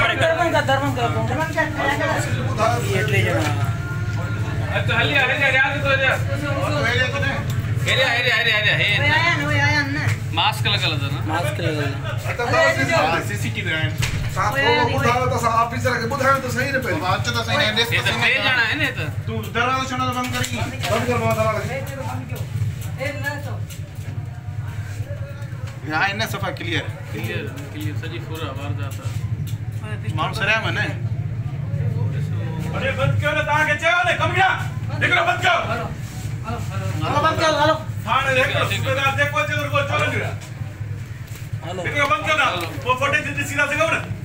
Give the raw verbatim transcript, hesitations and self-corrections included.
दरबन का दरबन का दरबन का ये ट्रे जना अच्छा हल्ली अरे यार तो जा हेरे हेरे हेरे हेरे हे आया ना आया ना मास्क लगल था ना मास्क लगल आता सीसीटीवी आहे साफ लोगों बुधाओ तो ऑफिसर के बुधाओ तो सही रे पहले बात तो सही है ये तो ट्रे जना है ने तो तू दरवाजा छना तो बंद करी बंद कर दरवाजा ए ना तो यहाँ इन्हें सफा क्लियर क्लियर क्लियर सजी पूरा बाहर जाता मालूम सर है मैंने अरे बंद क्यों ना ताके चलो ले कम गया देख लो बंद करो हेलो हेलो बंद करो हेलो हां देख लो देखो देखो चलो चलो हेलो देख लो बंद करो वो फोटो सीधा से करो ना